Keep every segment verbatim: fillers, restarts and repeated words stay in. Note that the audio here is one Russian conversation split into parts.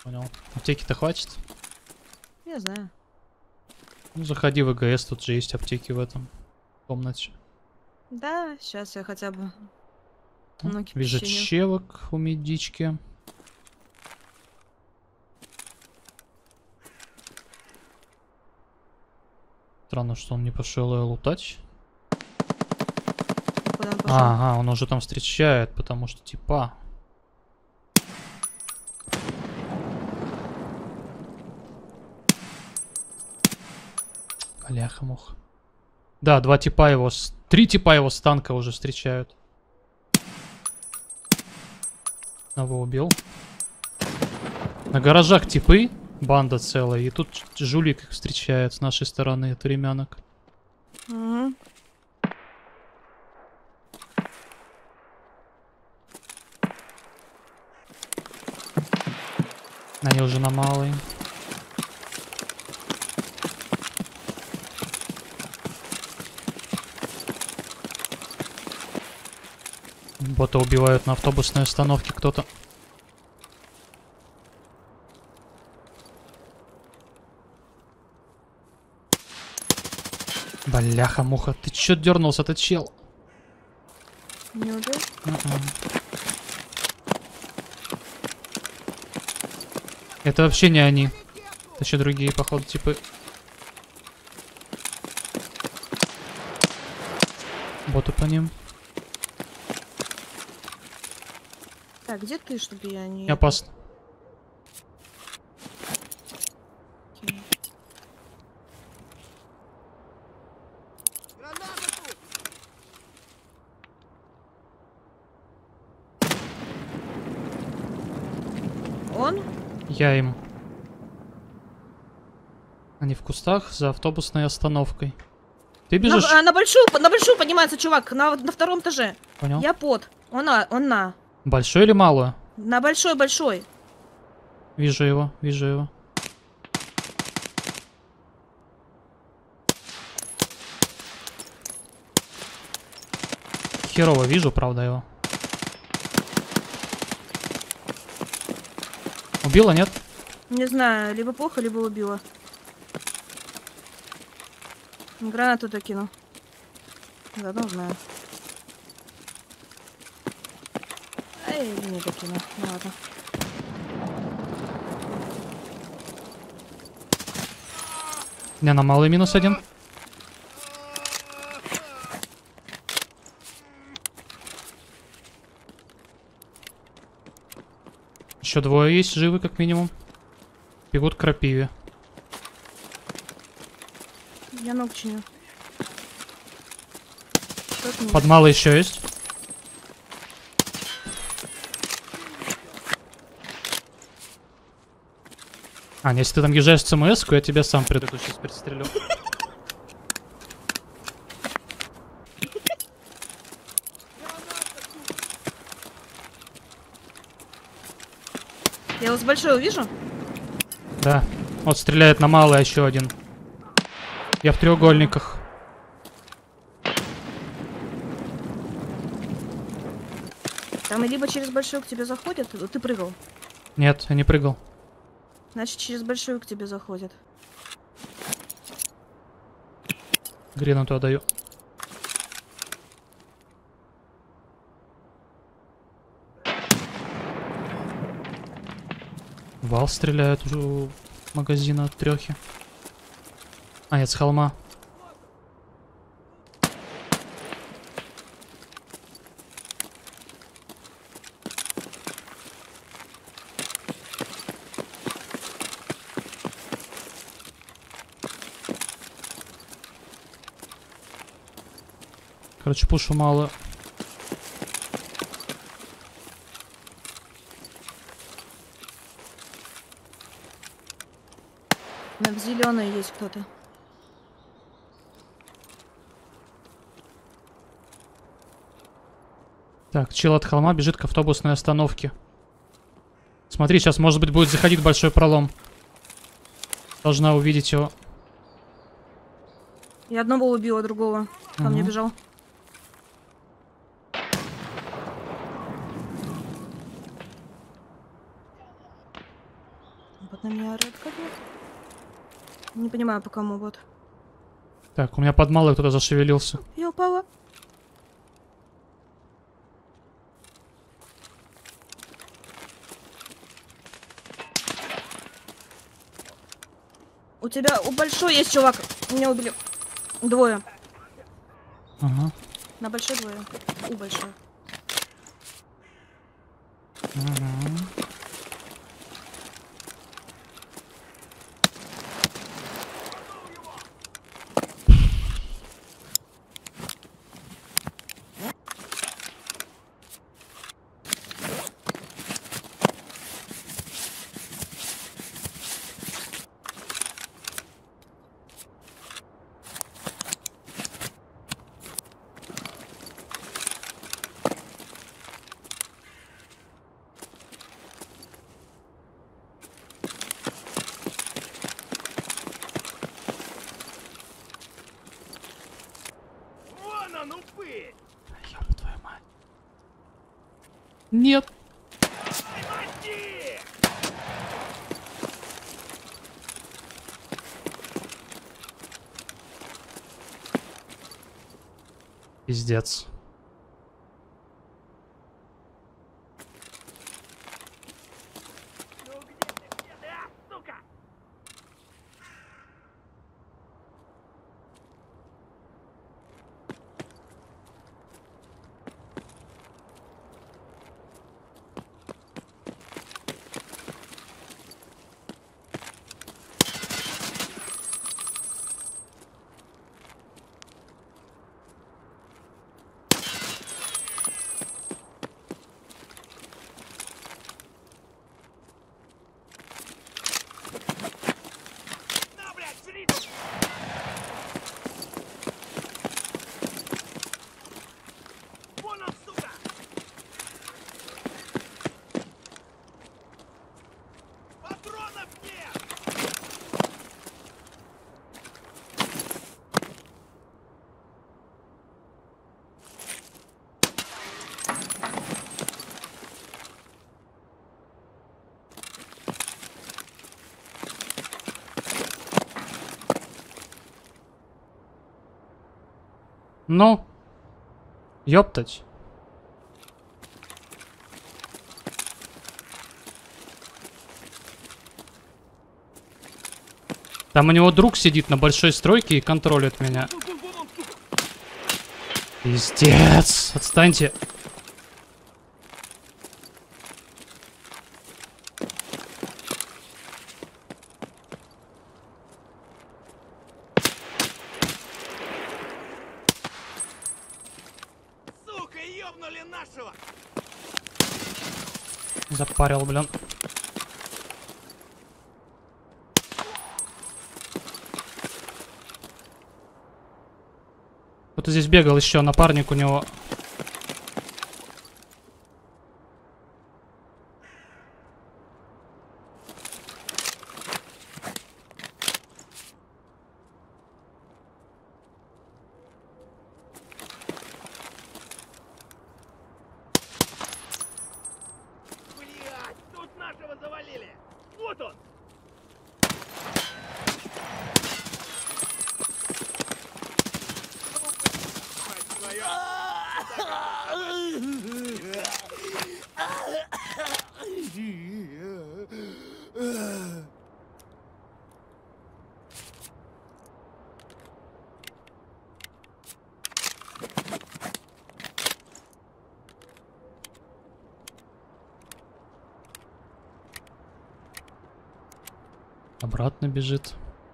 Понял. Аптеки-то хватит? Я знаю. Ну, заходи в ЭГС, тут же есть аптеки в этом комнате. Да, сейчас я хотя бы Ну, ноги вижу починю. чевок у медички. Странно, что он не пошел ее лутать. Куда он пошел? Ага, он уже там встречает, потому что типа. Бляха-муха. Да, два типа его, с... три типа его с танка уже встречают. Одного убил. На гаражах типы, банда целая, и тут жулик их встречает с нашей стороны от времянок. Угу. Они уже на малой. Бота убивают на автобусной остановке кто-то. Бляха-муха, ты чё дернулся-то, чел? Не убил? Uh-uh. Это вообще не они. Это еще другие, походу, типы. Боты по ним. Так, где ты, чтобы я не... Не опасно. Окей. Он? Я им. Они в кустах за автобусной остановкой. Ты бежишь? На, а, на большую, на большую поднимается чувак, на, на втором этаже. Понял. Я под. Он на, он на. Большой или малую? На большой-большой. Вижу его, вижу его. Херово вижу, правда, его. Убила, нет? Не знаю, либо плохо, либо убила. Гранату докину. Заодно знаю. Эй, не докину. Ну ладно. Не, на малый минус один. Еще двое есть, живы как минимум. Бегут к крапиве. Я ног чиню. Под малый еще есть. А, если ты там езжаешь в ЦМС-ку, я тебя сам приду, сейчас пристрелю. Я вас большой увижу? Да. Вот стреляет на малый, а еще один. Я в треугольниках. Там и либо через большой к тебе заходят. Ты прыгал. Нет, я не прыгал. Значит, через большой к тебе заходят. Гранату отдаю. Вал стреляет уже у магазина от трехи. А, нет, с холма. Короче, пушу мало. В зеленой есть кто-то. Так, чел от холма бежит к автобусной остановке. Смотри, сейчас, может быть, будет заходить в большой пролом. Должна увидеть его. Я одного убила, другого. Ко Угу. мне бежал. Вот на меня орёт капец. Не понимаю, по кому вот. Так, у меня под малой кто-то зашевелился. Я упала. У тебя у большой есть чувак. Меня убили. Двое. Ага. На большой двое. У большой. Ага. Вон он, упырь! Ёб твою мать. Нет. Прекрати! Пиздец. Ну где ты, где ты, а, сука? На, блядь, жри! Вон он, сука! Патронов нет! Ну. Ёптать. Там у него друг сидит на большой стройке и контролит меня. Пиздец. Отстаньте. Сука, ёбнули нашего! Запарил, блин. Кто-то здесь бегал еще, напарник у него. Блядь, тут нашего завалили! Вот он! Мать твою! Обратно бежит.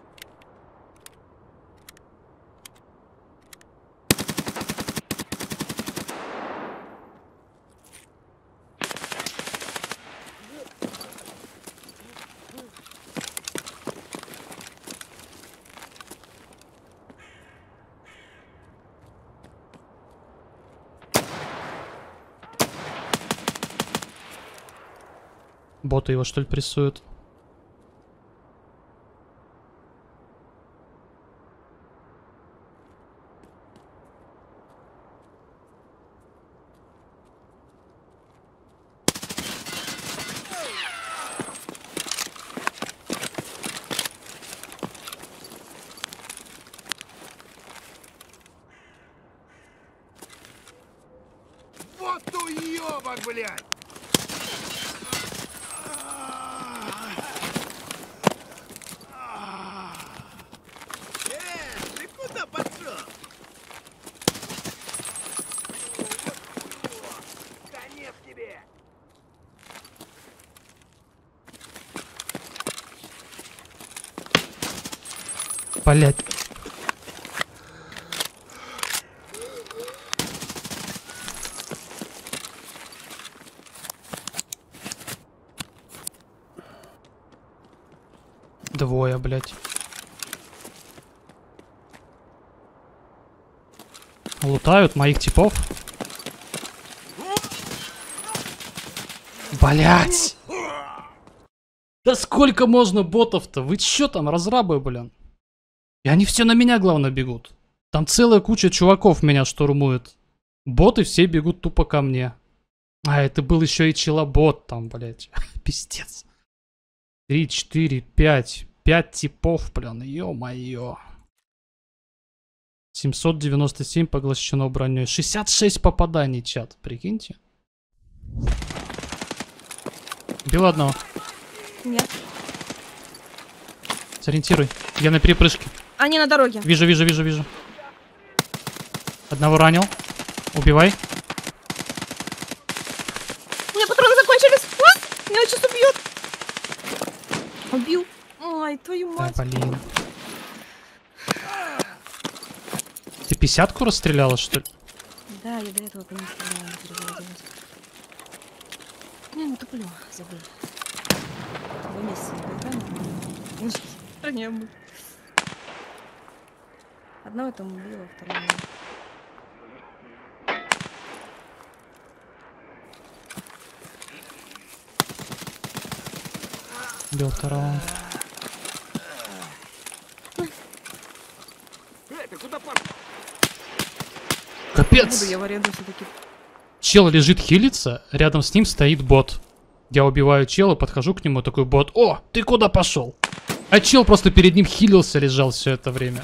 Боты его, что ли, прессуют? погулять. Э, ты куда пошел? Конец тебе. Блять. Двое, блять. Лутают моих типов. Блять! Да сколько можно ботов-то? Вы чё там, разрабы, блин? И они все на меня, главное, бегут. Там целая куча чуваков меня штурмует. Боты все бегут тупо ко мне. А, это был еще и челобот там, блять. Пиздец. Три, четыре, пять. Пять типов, блин. Ё-моё. семьсот девяносто семь поглощено броней. шестьдесят шесть попаданий, чат. Прикиньте. Бил одного. Нет. Сориентируй. Я на перепрыжке. Они на дороге. Вижу, вижу, вижу, вижу. Одного ранил. Убивай. У меня патроны закончились. А! Меня сейчас убьет. Убил. Ой, твою Да, мать. блин. Ты пятидесятку расстреляла, что ли? Да, я до этого по ним стреляла, перезарядилась. Не, ну туплю, забыл. Два месяца не поиграла. Ну, не был. Одного там убила, второго нет. Бил второго. Эй, ты куда пошел? Капец! Буду я в аренду все-таки. Чел лежит хилится, рядом с ним стоит бот. Я убиваю чела, подхожу к нему, такой бот. О, ты куда пошел? А чел просто перед ним хилился, лежал все это время.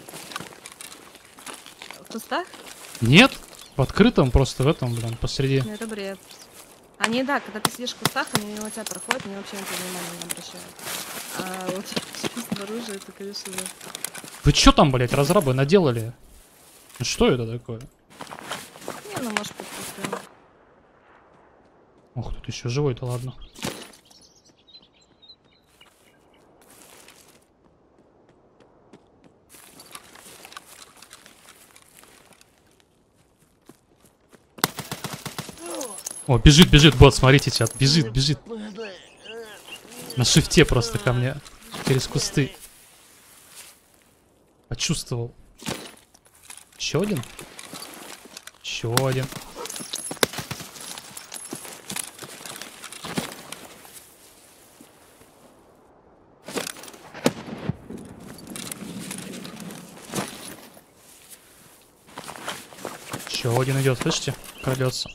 В кустах? Нет? В открытом, просто в этом, блин, посреди. Ну это бред. Они, да, когда ты сидишь в кустах, они мимо тебя проходят, они вообще на тебя внимания не обращают. А вот снаружи это, конечно, да. Вы чё там, блять, разрабы наделали? Ну что это такое? Не, ну может быть просто... Ох, тут еще живой-то, ладно. О, бежит, бежит бот, смотрите, чат. Бежит, бежит. На шифте просто ко мне. Через кусты. Почувствовал. Еще один? Еще один. Еще один идет, слышите? Крадется.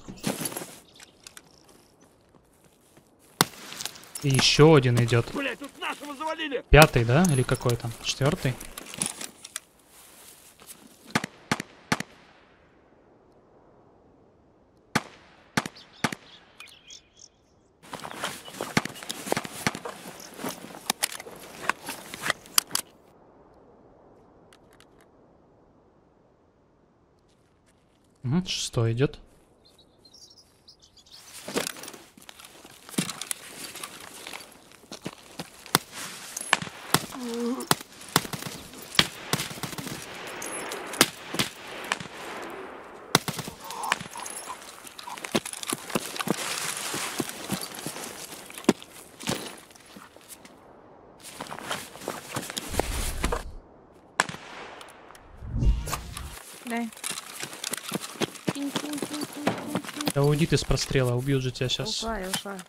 И еще один идет. Блять, тут нашего завалили. Пятый, да? Или какой там? Четвертый? Угу, шестой идет. Дай. Да уйди ты с прострела, убьют же тебя сейчас. Ушла, я ушла.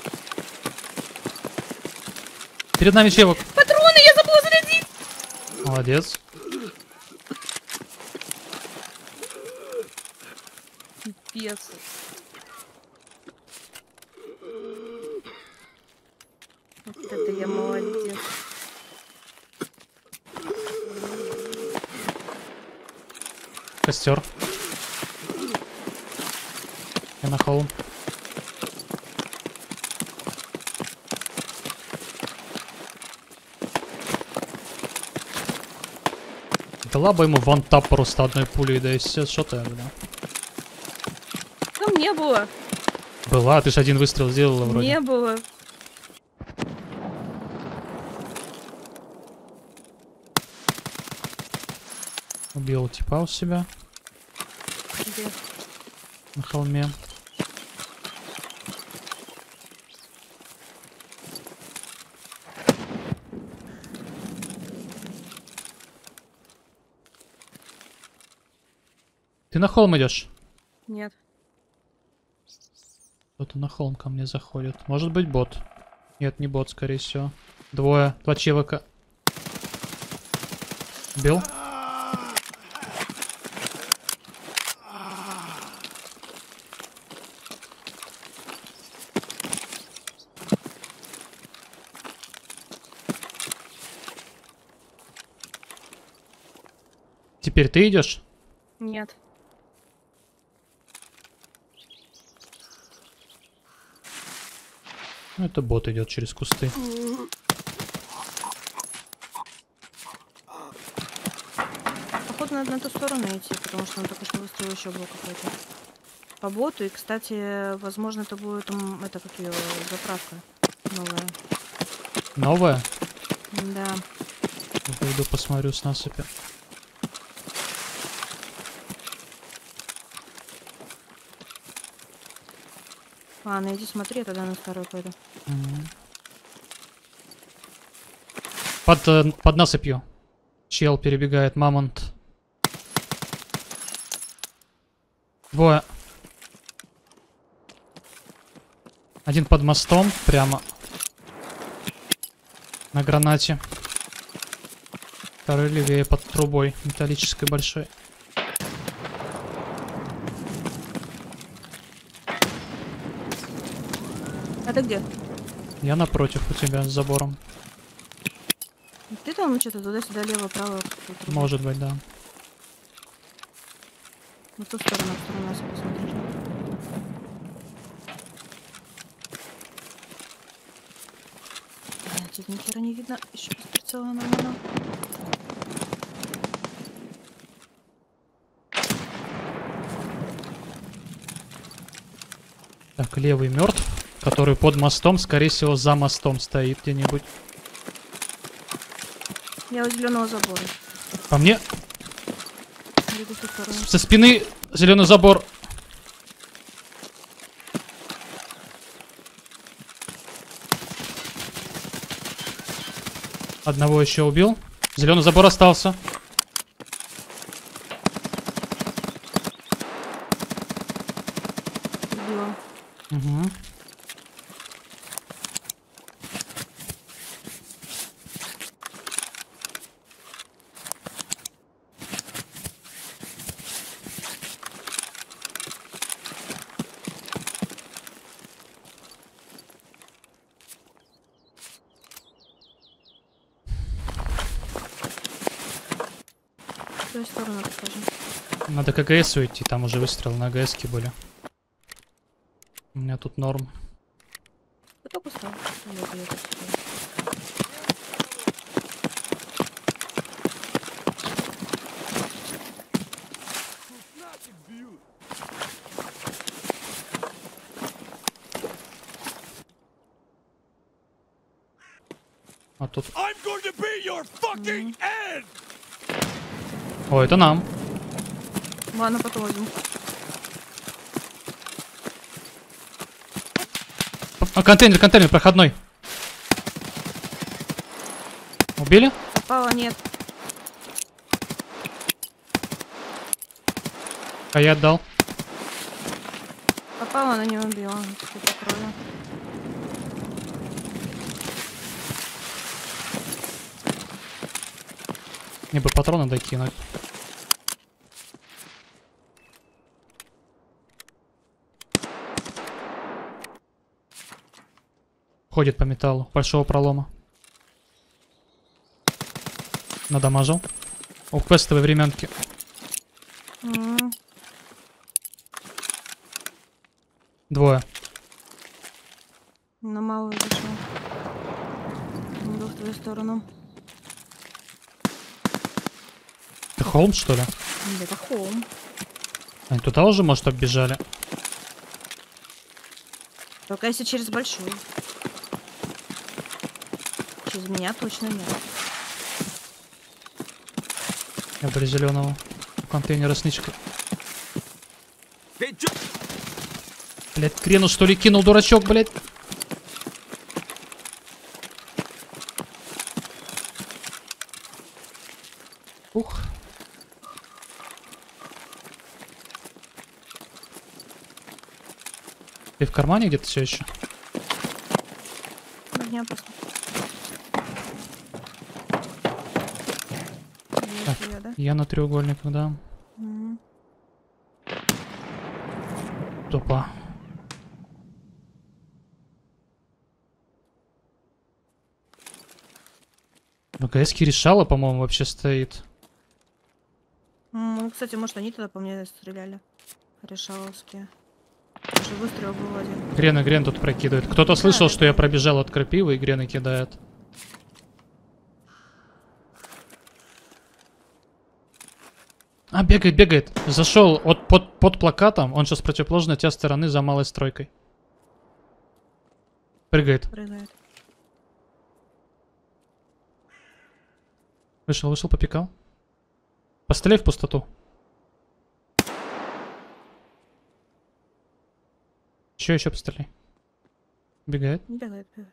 Перед нами чевок. Патроны, я забыла зарядить! Молодец. Пипец. Вот это я молодец. Костер. Я на холм. Дала бы ему вантап просто одной пулей, да и все, что ты, бля. Там не было. Была, ты же один выстрел сделала вроде. Не было. Убил типа у себя Где? на холме. Ты на холм идешь? Нет. Кто-то на холм ко мне заходит. Может быть бот. Нет, не бот, скорее всего. Двое. Два человека. Бил? Теперь ты идешь? Нет. Ну, это бот идет через кусты. Походу надо на ту сторону идти, потому что он только что выставил еще блок какой-то. По боту, и, кстати, возможно, это будет, м, это как ее, заправка новая. Новая? Да. Пойду посмотрю с насыпи. Ладно, иди смотри, я тогда на второй пойду. Мгм. Под, э, под насыпью. Чел перебегает, мамонт. Двое. Один под мостом, прямо. На гранате. Второй левее под трубой, металлической большой. А ты где? Я напротив у тебя с забором. Ты там что-то туда-сюда, лево, право? какую-то трубу? Может быть, да. На ту сторону, в сторону нас посмотри. Блядь, тут ни хера не видно. Еще без прицела нормально. Так, левый мертв, который под мостом, скорее всего, за мостом стоит где-нибудь. Я у зеленого забора. По мне Иду в ту сторону. со спины зеленый забор. Одного еще убил. Зеленый забор остался. Убила. Угу. В ту сторону расскажи. Надо к АГСу идти, там уже выстрелы на АГСке были. У меня тут норм. Ты только стал. Или это я тут стою? Нафиг бьют. А тут... I'm going to be your fucking end! О, это нам. Ладно, потом возьму. А, контейнер, контейнер, проходной. Убили? Попала, нет. А я отдал. Попала, но не убила. Сколько крови. Мне бы патроны докинуть. Ходит по металлу. Большого пролома. Надамажил. О, квестовые временки. М, Двое. На малую зашел. Иду в твою сторону. Это холм, что ли? Где-то холм. Они туда уже, может, оббежали? Только если через большой. Через меня точно нет. Я были зеленого. Контейнера с нычкой. Ты чё? Блять, крену что ли кинул, дурачок, блять. Ух. Ты в кармане где-то все еще? На меня просто. Так. Есть я, да? Я на треугольниках, да. М. Топа. В ГСке решала, по-моему, вообще стоит. М, Ну, кстати, может, они тогда по мне стреляли. Решаловские. Потому что выстрел был один. Грен и Грен тут прокидывает. Кто-то слышал, да, что я да. пробежал от крапивы, и Грены кидает. А, бегает, бегает. Зашел от, под, под плакатом. Он сейчас противоположной от тебя стороны за малой стройкой. Прыгает. Прыгает. Вышел, вышел, попикал. Постреляй в пустоту. Еще, еще постреляй. Бегает. Не бегает, бегает.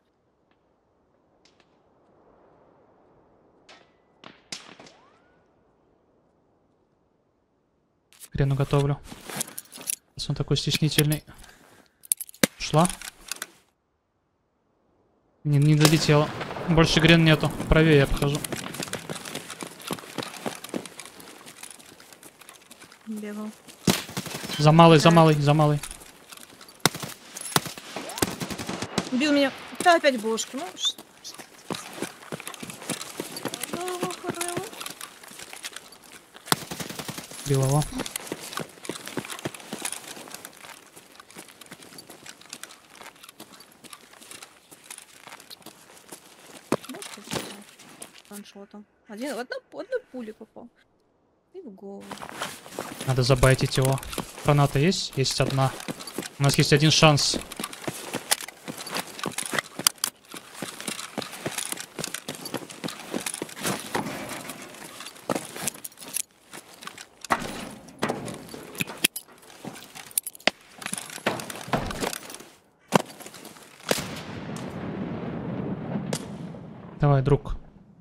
Грену готовлю. Сейчас он такой стеснительный. Шла. Не, не долетела. Больше Грен нету. Правее я обхожу. Бегал. За малый, за Так. малый, за малый. Убил меня. Да, опять бошки. Ну, ш- Ну, хорошо. Бил его. Бошки взял. Ваншотом. Один, в одну, в одну пулю попал. И в голову. Надо забайтить его. Граната есть? Есть одна. У нас есть один шанс. Давай, друг.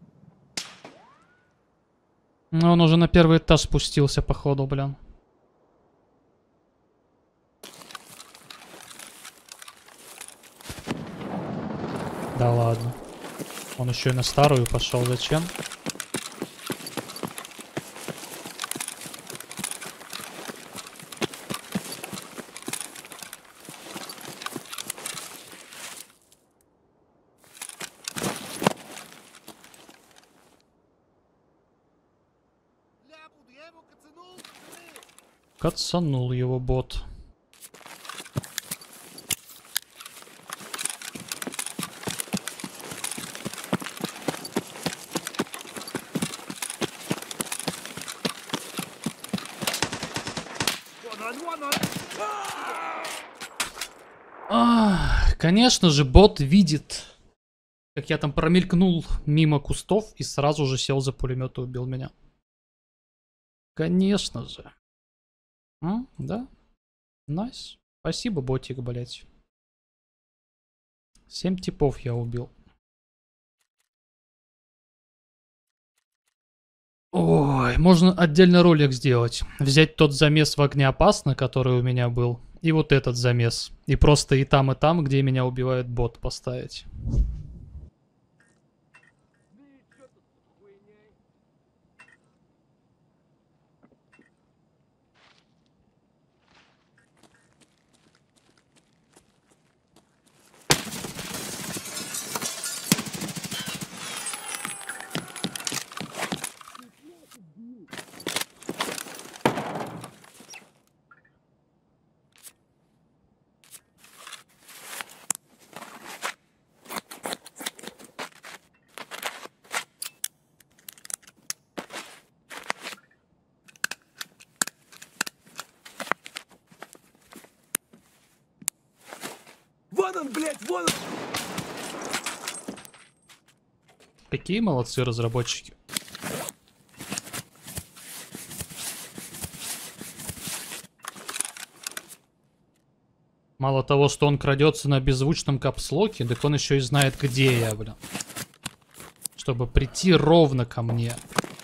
Ну, он уже на первый этаж спустился, походу, блин. Да ладно. Он еще и на старую пошел. Зачем? Ляпут, я его кацанул, пацаны! Кацанул его бот. Вон он, вон он! Ах, конечно же, бот видит, как я там промелькнул мимо кустов и сразу же сел за пулемет и убил меня. Конечно же. М? Да? Найс. Спасибо, ботик, блять. Семь типов я убил. Ой, можно отдельно ролик сделать. Взять тот замес в огнеопасно, который у меня был, и вот этот замес. И просто и там, и там, где меня убивает бот, поставить. Вон он, блядь, вон он! Какие молодцы разработчики. Мало того, что он крадется на беззвучном капслоке, так он еще и знает, где я, блин. Чтобы прийти ровно ко мне.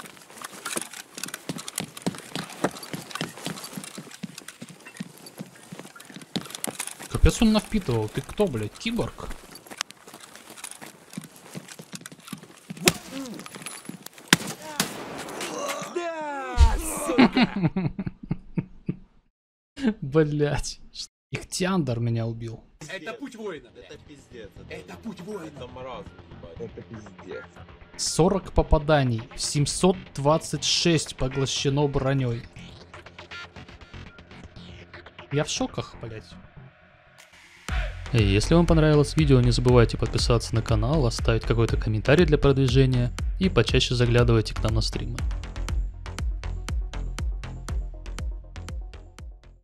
Капец он навпитывал. Ты кто, блядь, киборг? Да, сука! Блять. Ихтиандр меня убил. Это путь воина. Это пиздец. Это путь воина. Это маразм, ебать. Это пиздец. сорок попаданий. семьсот двадцать шесть поглощено броней. Я в шоках, блять. Если вам понравилось видео, не забывайте подписаться на канал, оставить какой-то комментарий для продвижения и почаще заглядывайте к нам на стримы.